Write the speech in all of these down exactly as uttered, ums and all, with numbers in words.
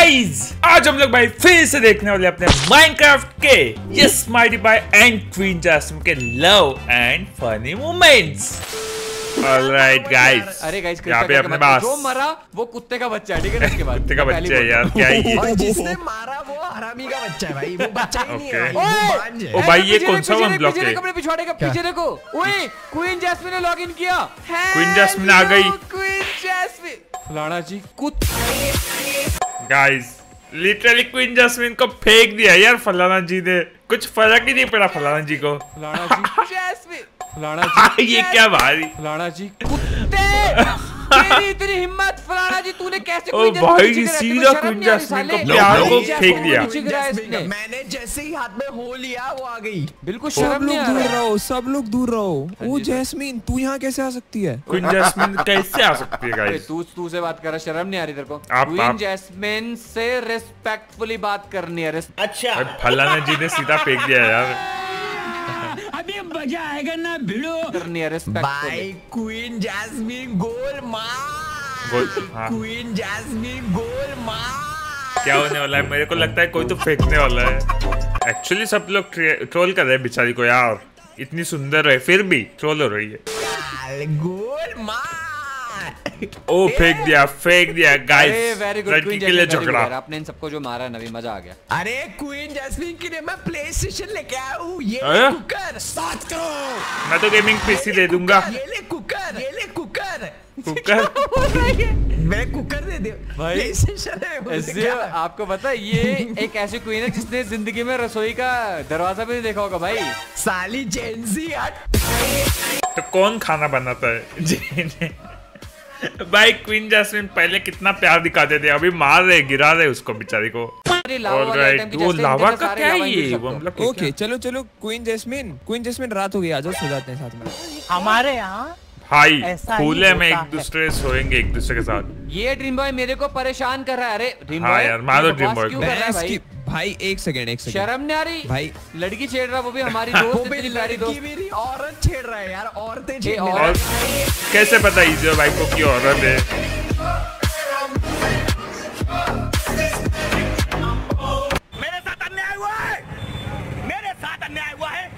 Guys आज हम लोग भाई फिर से देखने वाले अपने माइनक्राफ्ट के ये Smarty Pie and Queen Jasmine के love and funny moments. Alright guys, अरे गाइस यहाँ पे अपने पास जो मरा वो कुत्ते का बच्चा है, ठीक है? इसके बाद कुत्ते का बच्चा है यार, क्या है ये? जिसने मारा वो हरामी का बच्चा है भाई, वो बच्चा ही नहीं है Okay. भाई, वो बांझ है। ओ भाई ये कौन सा वन ब्लॉक पीछे है? देखो, अपने पिछवाड़े का पीछे देखो। ओए क्वीन जैस्मिन ने लॉगिन किया। क्वीन जैस्मिन आ गई। क्वीन जैस्मिन फलाना जी कुत्ते। गाइस लिटरली क्वीन जैस्मिन को फेंक दिया यार फलाना जी ने, कुछ फर्क ही नहीं पड़ा फलाना जी को। फलाना जी जैस्मिन फलाना जी ये क्या भाई? फलाना जी कुत्ते। तेरी इतनी हिम्मत फलाना जी, तूने कैसे ओ भाई सीधा क्वीन जैस्मिन को प्यार को फेंक दिया। मैंने जैसे ही हाथ में हो लिया वो आ गई। बिल्कुल सब शर्म नहीं लोग आ दूर रहा। रहो, सब लोग दूर रहो। ओ जी सर। जैस्मिन तू यहाँ कैसे आ सकती है? क्वीन जैस्मिन कैसे आ सकती है अरे गाइस? तू तू से बात कर रहा, शर्म नहीं आ रही तेरे को? आप- क्वीन आप- जैस्मिन से रिस्पेक्टफुली बात करनी है। रिस- भाई फलाना जी ने सीधा फेंक दिया यार। अभी मजा आएगा ना भिड़ो। करनी है रिस्पेक्टफुली। भाई क्वीन जैस्मिन गोल मार, गोल, हाँ। क्वीन जैस्मिन गोल मार। क्या होने वाला है? मेरे को लगता है कोई तो फेंकने वाला है। एक्चुअली सब लोग ट्रोल कर रहे हैं बेचारी को यार, इतनी सुंदर है फिर भी ट्रोल हो रही है। गोल मार। ओ फेंक दिया फेंक दिया गाइस। वेरी गुड लड़की के लिए झगड़ा। आपने इन सबको जो मारा ना, भी मजा आ गया। अरे क्वीन जैस्मिन के लिए मैं प्ले स्टेशन लेके आया हूँ। ये अरे? ले कुकर सात करो। मैं तो गेमिंग पीसी दे दूंगा। ये ले कुकर, ये ले कुकर, कुकर मैं कुकर दे दे भाई, प्ले स्टेशन है वो ऐसे क्या? आपको पता है ये एक ऐसी क्वीन है जिसने जिंदगी में रसोई का दरवाजा भी नहीं देखा होगा भाई। साली जेंजी हट। तो कौन खाना बनाता है? जी भाई क्वीन जैस्मिन पहले कितना प्यार दिखाते थे, अभी मार रहे गिरा रहे उसको बेचारी को। ऑलराइट, वो लावा का क्या है ये? वो हम लोग ओके चलो चलो क्वीन जैस्मिन, क्वीन जैस्मिन रात हो गई, आ जाओ सो जाते हैं साथ में। हमारे यहाँ भाई ऐसा ही खुले में होता एक दूसरे सोएंगे एक दूसरे के साथ। ये ड्रीम बॉय मेरे को परेशान कर रहा है। अरे ड्रीम हाँ बॉय यार, मारो ड्रीम बॉय क्यों को। कर रहा है मैं भाई? इसकी भाई एक सेकंड एक सेकंड शर्म नहीं आ रही भाई? लड़की छेड़ रहा, वो भी हमारी वो दोस्त, भी इतनी प्यारी लड़की दोस्त। मेरी औरत छेड़ रहा है यार, औरतें ये छेड़ औरत- और कैसे पता इजो भाई को की औरत है? मेरे साथ अन्याय हुआ है, मेरे साथ अन्याय हुआ है।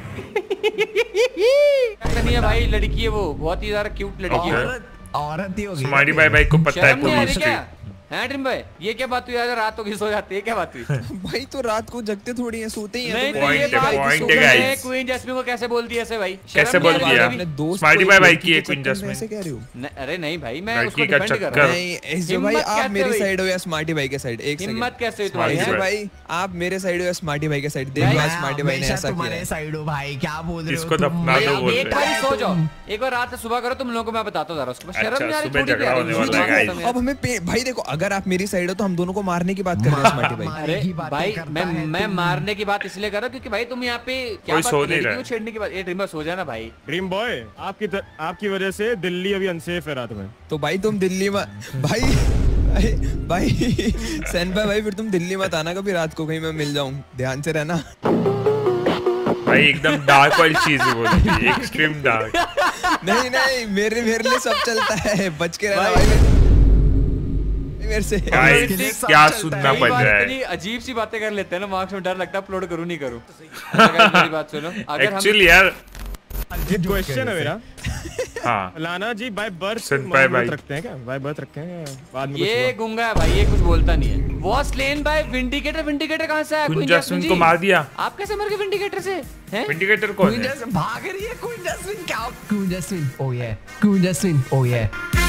ऐसा नहीं है भाई, लड़की है वो, बहुत ही ज्यादा क्यूट लड़की है। औरत औरत ही होगी। स्मार्टी भाई भाई को पता है शर्म नहीं आ रही पुलिस क्या? की। हैं ड्रीम बॉय, ये क्या बात हुई? आज रात हो गई सो जाती है, क्या बात हुई? भाई तो रात को जगते थोड़ी हैं, सोते ही हैं। नहीं तो तो ये Point है, बात point है, तुमने guys। क्वीन जैस्मिन को कैसे बोल दिया ऐसे भाई? कैसे शर्म बोल नहीं आ रही दिया? अभी? अपने दोस्त स्मार्टी को भाई एक भाई लड़की की है के क्वीन चक्कर में जैस्मिन। ऐसे कह रही हो? न- अरे नहीं भाई, मैं लड़की उसको का डिफेंड कर रहा चक्कर। हूँ। नहीं ऐसे भाई हिम्मत आप कैसे मेरी हुई? साइड हो या स्मार्टी भाई के साइड? एक हिम्मत सेकंड कैसे हुई तुम्हारी? स्मार्टी है भाई। भाई, आप मेरे साइड हो या स्मार्टी भाई के साइड? भाई, देखो मैं आज स्मार्टी भाई ने हमेशा ऐसा किया तुम्हारे है। साइड हो भाई, क्या बोल रहे हो इसको तुम? दफना दो भाई, बोल एक रहे। एक बार टाइम सो तुम- जाओ, एक बार रात से सुबह करो, तुम लोगों को मैं बताता हूँ जरा उसको। शर्म अच्छा, नहीं आ रही? सुबह थोड़ी झगड़ा प्यारी होने दोस्त वाला है, है guys। अब हमें पे- भाई देखो, अगर आप मेरी साइड हो तो हम दोनों को मारने की बात कर रहे हैं स्मार्टी भाई। मारने अरे की बातें भाई करता मैं है मैं तुम। मारने की बात इसलिए कर रहा हूँ क्योंकि भाई तुम यहाँ पे क्या कोई बात सो कर नहीं रही रहा हो? है। छेड़ने की बात, ये ड्रीम बॉय सो जाना भाई। ड्रीम बॉय आपकी तर, आपकी वजह से दिल्ली अभी अनसेफ है रात में। तो भाई तुम दिल्ली में भाई भाई, भाई सैन भाई भाई फिर तुम दिल्ली मत आना कभी रात को, कहीं मैं मिल जाऊं, ध्यान से रहना। भाई एकदम डार्क वाली चीज है, बोलती है एक्सट्रीम डार्क। नहीं नहीं मेरे मेरे लिए सब चलता है, बच के रहना भाई मेरे से। गाइस लिए सब क्या चलता सुनना कई पड़ बार रहा है? इतनी अजीब सी बातें कर लेते हैं ना, मार्क्स में डर लगता है अपलोड करूँ नहीं करूँ। अगर मेरी बात सुनो, अगर हम एक्चुअली यार एक क्वेश्चन है मेरा, हाँ लाना जी बाय बर्थ सुन पाए भाई। रखते हैं क्या? बाय बर्थ रखते हैं क्या? बाद में ये कुछ गुंगा है भाई, ये कुछ बोलता नहीं है। Was slain by Vindicator. Vindicator कहाँ से आया? क्वीन क्वीन जैस्मिन जैस्मिन को जी। मार दिया। आप कैसे मर गए विंडिकेटर से? हैं? इंडिकेटर कौन क्वीन है? जैस्मिन भाग रही है। क्वीन जैस्मिन क्या? क्वीन जैस्मिन ओह ये क्वीन जैस्मिन ओह ये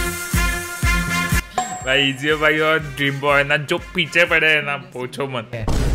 भाई इजियो भाई और ड्रीम बॉय ना जो पीछे पड़े हैं ना, पूछो मत।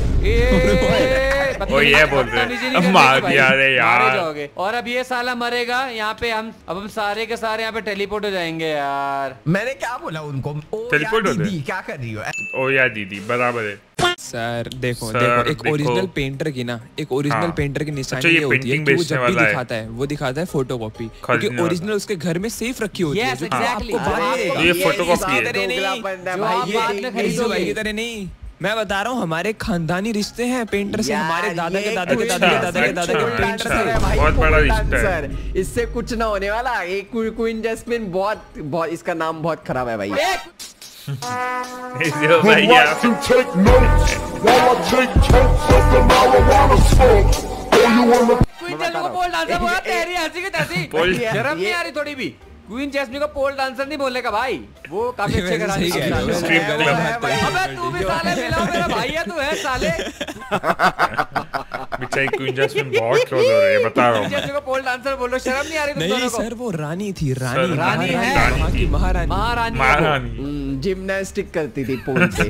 ए, ओ ये बोल रहे बदतमीजी नहीं हैं, करनी मार भाई, दिया रे मारे यार। जाओगे। और अब ये साला मरेगा यहाँ पे, हम अब हम सारे के सारे यहाँ पे टेलीपोर्ट हो जाएंगे यार। मैंने क्या बोला उनको? ओ टेलीपोर्ट यार होते दीदी क्या कर रही हो? ओ या दीदी बराबर है। सर देखो सर, देखो एक देखो। ओरिजिनल पेंटर की ना, एक ओरिजिनल हाँ। पेंटर की अच्छा, निशानी ये ये होती है पेंटिंग कि वो बेचने जब भी वाला है। दिखाता है वो दिखाता है फोटोकॉपी, खरीदने क्योंकि वाला। ओरिजिनल उसके घर में सेफ रखी होती है। Yes, जो exactly. आपको बाद में हाँ, देगा। ये फोटोकॉपी है। तरह नहीं, जो आप बाद में ये खरीदोगे। भाई की तरह नहीं, मैं बता रहा हूँ हमारे खानदानी रिश्ते हैं पेंटर से। यार, हमारे दादा के ये दादा के कोई दादा के दादा के दादा के अच्छा, पेंटर अच्छा। थे। बहुत बड़ा रिश्ता है। इससे कुछ ना होने वाला। एक क्वीन जैस्मिन बहुत बहुत इसका नाम बहुत खराब है भाई। इजियो भैया क्वीन जैस्मिन को पोल डांसर बोला, तेरी हंसी की तैसी। पोल- शर्म नहीं आ रही थोड़ी भी? क्वीन जैस्मिन को पोल डांसर नहीं बोलने का भाई, वो काफी अच्छे करा सही कह रहे हो। Stream club. अबे तू भी साले मिला, मेरा भाई है तू, है साले। बेचारी क्वीन जैस्मिन बहुत क्लोज हो रही है, बता रहा क्वीन जैस्मिन हूँ। को पोल डांसर बोलो, शर्म नहीं आ रही तुम नहीं दोनों को? सर वो रानी थी रानी सर, रानी है। रानी वहाँ की थी। महारानी महारानी है वो। महारानी जिम्नास्टिक करती थी पोल से।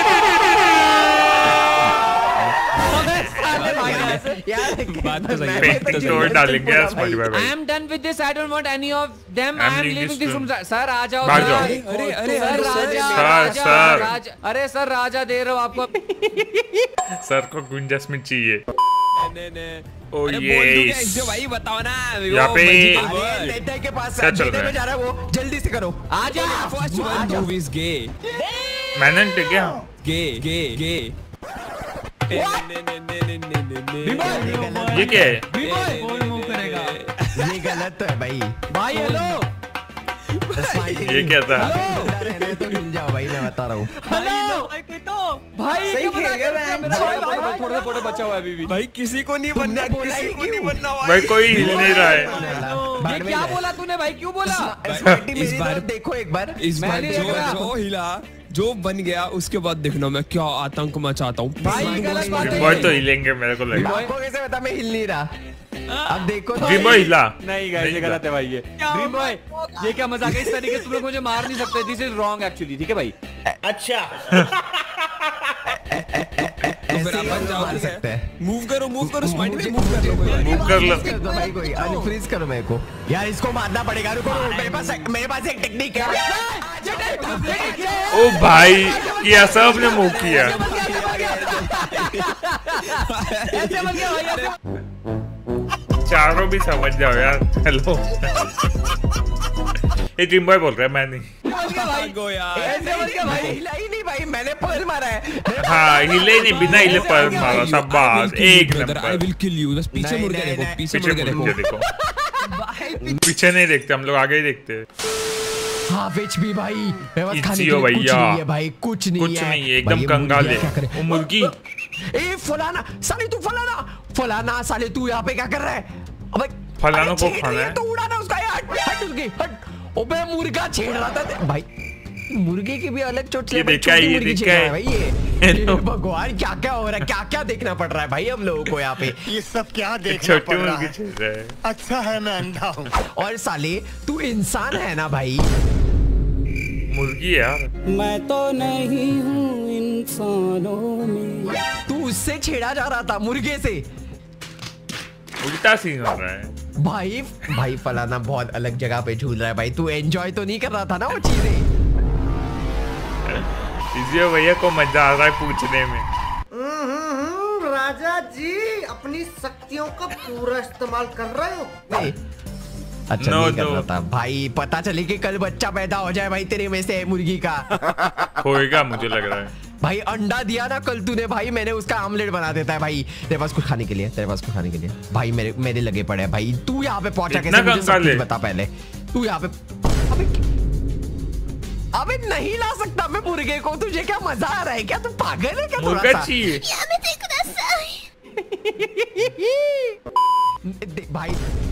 अबे साले भाई ऐसे। यार बात तो सही है। मैंने पेंट तो तोड़ gymnastic डालेंगे बोला यार भाई। स्पॉटिफाई I भाई। am done with this. I don't want any of them. I'm I am leaving leaving this this room. room. Sir आ जाओ भाग सर। जाओ। अरे अरे सर अरे राजा सर, राजा सर। राजा अरे सर राजा दे रहा हूँ आपको। सर को क्वीन जैस्मिन चाहिए। नहीं, नहीं। ओ अरे बोल दूं क्या ये इससे भाई बताओ ना यहाँ पे- अरे नेता के पास क्या चल नेता रहा में है? जा रहा है वो, जल्दी से करो। आ जा। फर्स्ट वन मूवीज गे मैंने क्या गे गे गे ये क्या है? ये गलत है भाई। भाई हेलो ये क्या था? रहने तो मिल जाओ भाई, मैं बता रहा हूँ। हेलो भाई क्या बता रहे हो? मेरा भाई भाई भाई थोड़ा सा फोटो बचा हुआ है अभी भी। भाई किसी को नहीं बनना किसी को नहीं बनना भाई कोई हिल नहीं रहा है। ये क्या बोला तूने भाई, क्यों बोला? स्मार्टी इस मेरी बार- तरफ देखो एक बार। इस मैं बार नहीं जो देख रहा। जो हिला जो बन गया उसके बाद देखना मैं क्या आतंक मचाता हूँ भाई गलत बात है बहुत ये। तो हिलेंगे मेरे को लगा। आपको कैसे पता मैं हिल नहीं रहा? अब देखो तो। ड्रीम बॉय हिला। नहीं गाइस ये गलत है भाई, ये ड्रीम बॉय ये क्या मजाक है? इस तरीके से तुम लोग मुझे मार नहीं सकते। दिस इज रॉन्ग एक्चुअली, ठीक है भाई? ऐसे ही लोग मार सकते हैं। मूव करो मूव करो स्मार्टी में मूव कर लो कोई बात नहीं। मूव कर लो। कर दो भाई, कोई अनफ्रीज करो मेरे को। यार इसको मारना पड़ेगा, रुको मेरे पास मेरे पास एक टेक्निक है। ओ भाई किया सब ने मूव किया। ऐसे बन गया भाई, ऐसे चारों भी समझ जाओ यार। हेलो ये ड्रीम बॉय बोल रहा है, मैं नहीं। बन गया भाई, भागो यार ऐसे बन गया भाई। हिला ही नहीं भाई, मैंने पर्ल मारा है। हाँ हिले नहीं, बिना हिले पर मारा सब बात एक आई नंबर। विल किल यू बस पीछे नहीं, मुड़ के नहीं, देखो नहीं। पीछे पीछे मुड़ के मुड़ के देखो देखो। पीछे नहीं देखते हम लोग, आगे ही देखते हैं। हाफ एचपी भाई, मेरे पास खाने के इचियो लिए कुछ भैया। नहीं है भाई, कुछ नहीं है। कुछ नहीं है, भाई, एकदम ये कंगाल मुर्गियाँ क्या है करे? वो मुर्गी। ए फलाना साले, तू फलाना फलाना साले, तू यहाँ पे क्या कर रहा है? अबे फलानों अरे को छेड़ खाना रही है। तो उड़ाना उसका, हट हट उसकी हट। ओबे मुर्गा छेड़ रहा था भाई, मुर्गे की भी अलग चोट ये ले भाई, देखा है, छोटी ये मुर्गी देखा छेड़ रहा है। है भाई ये। ये भगवान क्या क्या हो रहा है, क्या क्या देखना पड़ रहा है भाई हम लोगों को यहाँ पे। ये सब क्या देखना छोटी पड़ रहा मुर्गी है? चल रहा है। अच्छा है मैं अंधा हूँ। और साले तू इंसान है ना भाई? मुर्गी है यार। मैं तो नहीं हूँ इंसानों में। तू उससे छेड़ा जा रहा था, मुर्गे से। उल्टा सीन हो रहा है। भाई भाई फलाना बहुत अलग जगह पे झूल रहा है भाई, तू एंजॉय तो नहीं कर रहा था ना वो चीजें? इजियो भैया को मजा आ रहा है पूछने में। राजा जी अपनी शक्तियों का पूरा इस्तेमाल कर रहे हो। नहीं। अच्छा No, नहीं कर no. रहा था भाई, पता चले कि कल बच्चा पैदा हो जाए भाई तेरे में से मुर्गी का। होएगा मुझे लग रहा है। भाई अंडा दिया ना कल तूने भाई, मैंने उसका आमलेट बना देता है भाई। तेरे पास कुछ खाने के लिए, तेरे पास कुछ खाने के लिए भाई, मेरे मेरे लगे पड़े हैं भाई। तू यहाँ पे पहुंचा इतना कैसे, मुझे सब कंगाल है? कुछ बता पहले। तू यहाँ पे अबे अबे नहीं ला सकता मैं मुर्गे को, तुझे क्या मजा आ रहा है क्या? तू पागल है क्या? थोड़ा मुर्गा सा? चाहिए। दे- भाई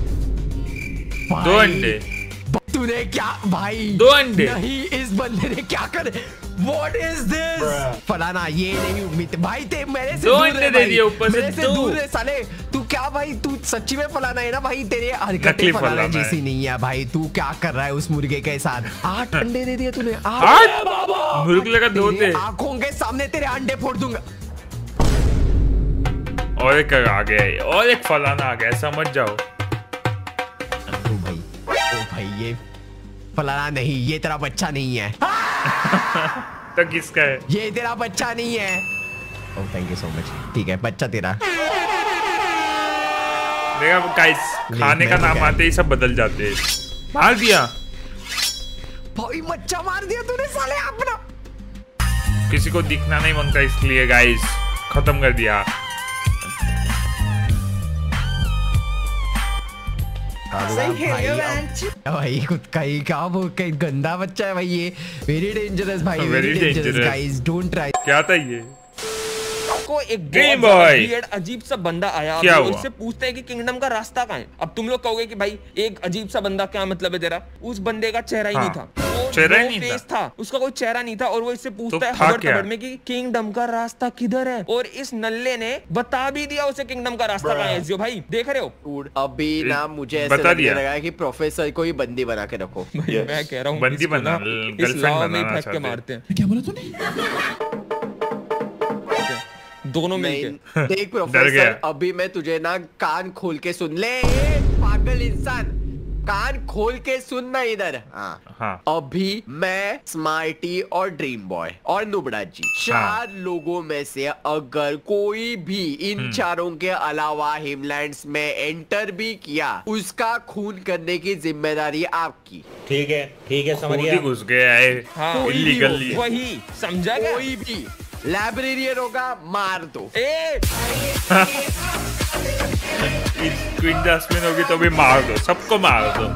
दो भाई, अंडे। तूने क्या भाई? दो अंडे। नहीं, इस बंदे ने क्या कर What is this? फलाना ये नहीं उम्मीद भाई, ते मेरे से दो दूर अंडे रहे दे भाई। दिए ऊपर से मेरे से दो। दूर रहे साले। तू क्या भाई, तू सच्ची में फलाना है ना भाई? तेरे हरकतें नकली फलाना फलाना जैसी है। नहीं है भाई। तू क्या कर रहा है उस मुर्गे के साथ? आठ अंडे दे दिए तूने। आठ? मुर्गे लगा दो तेरे थे। आंखों के सामने तेरे अंडे फोड़ दूंगा। और एक आ गया है, और एक फलाना आ गया है, समझ जाओ। ओ भाई ओ भाई, ये फलाना नहीं, ये तेरा बच्चा नहीं है। तो किसका है? ये तेरा बच्चा नहीं है। Oh thank you so much. ठीक है, बच्चा तेरा। देखा गाइस, खाने का नाम आते ही सब बदल जाते हैं। मार दिया भाई, बच्चा मार दिया तूने साले अपना। किसी को दिखना नहीं बनता इसलिए गाइस खत्म कर दिया। सही खेल रहे हो भाई। खुद का ही क्या वो कहीं गंदा बच्चा है भाई ये। वेरी डेंजरस भाई, very dangerous guys, don't try. क्या था ये? को एक Dream Boy। अजीब सा बंदा आया, क्या वो उससे पूछता है कि किंगडम का रास्ता कहाँ है। अब तुम लोग कहोगे कि भाई एक अजीब सा बंदा, क्या मतलब है तेरा? उस बंदे का चेहरा ही हाँ, नहीं था, चेहरा ही नहीं फेस था। था, उसका कोई चेहरा नहीं था। और वो इससे पूछता तो है था खबर क्या? खबर में कि किंगडम का रास्ता किधर है, और इस नल्ले ने बता भी दिया उसे किंगडम का रास्ता कहाँ है। जो भाई देख रहे हो, अभी ना मुझे ऐसे बता लगने दिया। लगा है कि प्रोफेसर को ही बंदी बना के रखो। मैं कह रहा हूँ बंदी इसको बना, ना इस गर्लफ्रेंड लावा में ही बनाना फेंक के चाहते। मारते हैं क्या बोला तूने? दोनों नहीं, मिलके। देख डर प्रोफेसर, गया। अभी मैं तुझे ना कान खोल के सुन ले, ए, पागल इंसान, कान खोल के सुनना इधर। हाँ हाँ। अभी मैं स्मार्टी और ड्रीम बॉय और नुबड़ा जी चार लोगों में से अगर कोई भी इन चारों के अलावा हिमलैंड्स में एंटर भी किया, उसका खून करने की जिम्मेदारी आपकी। ठीक है ठीक है समझ खुद ही गया। घुस गया है हाँ, इलीगली। वही समझा गया। कोई भी लाइब्रेरियन होगा मार दो। ए क्वीन जैस्मिन होगी तो भी मार दो, सबको मार दो।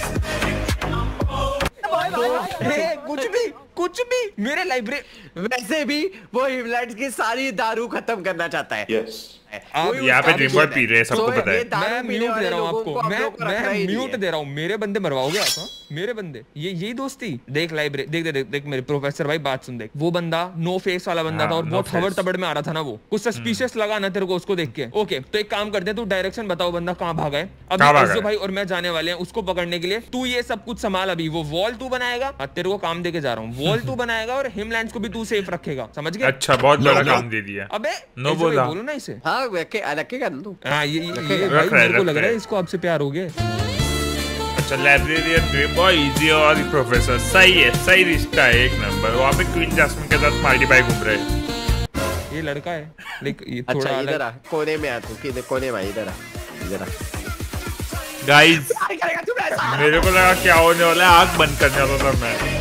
ए, कुछ भी कुछ भी मेरे लाइब्रेरी। वैसे भी वो हिमलैंड्स की सारी दारू खत्म करना चाहता है। यस आप कोई यहाँ पे उसका ड्रीम बॉय मिशन पी रहे हैं, सबको तो पता है। ये दारू मैं पीने म्यूट वाले दे रहा हूँ लोगों आपको, को आप मैं लोग को रखना मैं ही नहीं म्यूट है। दे रहा हूँ। मेरे बंदे मरवाओगे आप? हाँ? मेरे बंदे, ये यही दोस्ती। देख लाइब्रेरी, देख देख देख मेरे प्रोफेसर भाई, बात सुन। देख वो बंदा नो फेस वाला बंदा हाँ, था और no बहुत खबर face। तबड़ में आ रहा था ना, वो कुछ सस्पिशियस लगा ना तेरे को उसको देख के। ओके तो एक काम करते हैं, तू डायरेक्शन बताओ बंदा कहाँ भागा है। कहाँ भागा अभी है? भाई और मैं जाने वाले हैं उसको पकड़ने के लिए। तू ये सब कुछ संभाल, अभी वो वॉल तू बनाएगा। तेरे को काम दे के जा रहा हूँ, वॉल तू बनाएगा और हिमलैंड्स को भी तू सेफ रखेगा, समझ गया? अच्छा, बहुत बड़ा काम दे दिया। अबे नो ऐसे भाई बोला। बोलो ना इसे। हाँ रखे रखे कर दूं। हाँ ये ये- ये रख भाई रहा है, मेरे को रख लग रहा रहा है है। इसको आपसे प्यार हो गया। अच्छा, लाइब्रेरियन ड्रीम बॉय इजी और प्रोफेसर, सही है, सही रिश्ता है, एक नंबर। वहाँ पे क्वीन जैस्मिन के साथ स्मार्टी भाई घूम रहे हैं। ये लड़का है लेकिन ये थोड़ा अच्छा अलग। इधर आ, कोने में आ तू, किधर कोने में आ, इधर आ, इधर आ। गाइस अरे करेगा तू ऐसा? मेरे को लगा क्या होने वाला है, आग बंद करने वाला था मैं।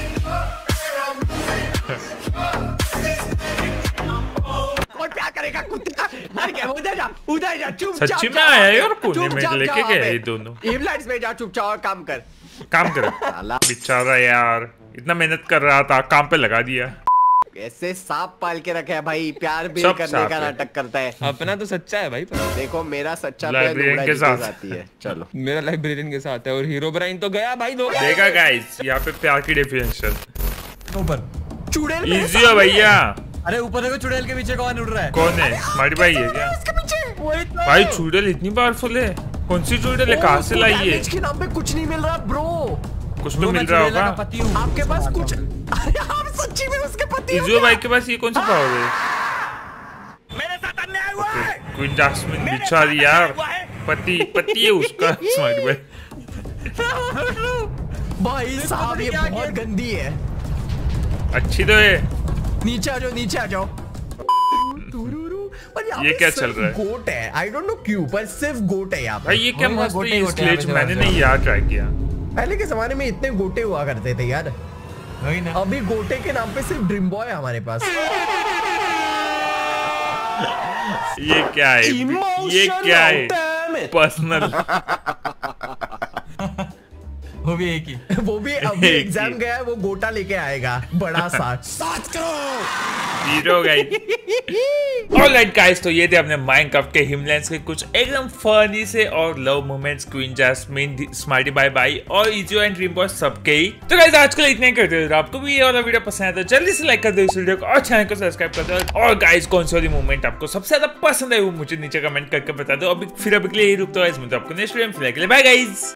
कौन प्यार करेगा कुत्ता? मर गया, उधर जा, उधर जा, चुपचाप सच्ची में जा आया वहाँ पे, यार, कोने में चुपचाप लेके जा गए वहाँ ये पे। दोनों। हिमलैंड्स में जा चुपचाप और काम कर। काम करे साला बेचारा यार, इतना मेहनत कर रहा था, काम पे लगा दिया। ऐसे सांप पाल के रखा है भाई, प्यार भी सब करने सांप का है। नाटक करता है। अपना तो सच्चा है भाई, पर देखो मेरा सच्चा प्यार लाइब्रेरियन नुबड़ा के जी साथ। आती है। चलो मेरा लाइब्रेरियन के साथ है और हीरो ब्राइन तो गया भाई। दो देखा गाइस, यहाँ पे प्यार की डेफिनेशन ऊपर चुड़ैल मेरे इजी हो भैया। अरे ऊपर देखो चुड़ैल के पीछे कौन उड़ रहा है? कौन है? स्मार्टी भाई है क्या? भाई चुड़ैल इतनी पावरफुल है? कौन सी चुड़ैल है, कहाँ से लाई है? डैमेज के नाम पे कुछ नहीं मिल रहा ब्रो। कुछ तो मिल रहा होगा। पति हूँ। आपके पास कुछ, अरे आप सच्ची में उसके पति हो इजी भाई के पास ये कौन सी पावर है? मेरे साथ अन्याय हुआ है। क्वीन जैस्मिन बिचारी यार, पति पति है उसका। स्मार्टी भाई भाई साहब ये बहुत गंदी है। अच्छी तो है। नीचे आ जाओ, नीचे आ जाओ। पर यहाँ ये पे क्या सिर्फ चल रहा है? गोट है, आई डोंट नो क्यों, पर सिर्फ गोट है यहाँ पे। भाई ये क्या होगा, मस्त गोटे है, गोटे ग्लिच यहाँ पे मैंने जगह नहीं यार ट्राई किया। पहले के जमाने में इतने गोटे हुआ करते थे यार, वही ना। अभी गोटे के नाम पे सिर्फ ड्रीम बॉय है हमारे पास। ये क्या है? ये क्या है? पर्सनल। वो भी एक ही। वो भी अभी एक एग्जाम ही। गया है, वो गोटा लेके आएगा बड़ा सा। सात crore. Hero guys. Alright guys, तो ये थे अपने माइनक्राफ्ट के हिमलैंड्स के कुछ एकदम फनी से और love moments, queen Jasmine, smarty bye bye और इजी एंड ड्रीम बॉय सबके ही। तो गाइस आज के लिए इतना ही करते हैं। आपको भी ये वाला वीडियो पसंद आया तो जल्दी से लाइक कर दो इस वीडियो को और चैनल को सब्सक्राइब कर दो। और गाइस कौन सी वाली मोमेंट आपको सबसे ज्यादा पसंद है वो मुझे नीचे कमेंट करके बता दो। अभी फिर अभी के लिए यही रुकता है, इसमें तो आपको नेक्स्ट वीडियो में फिर बाय गाइस।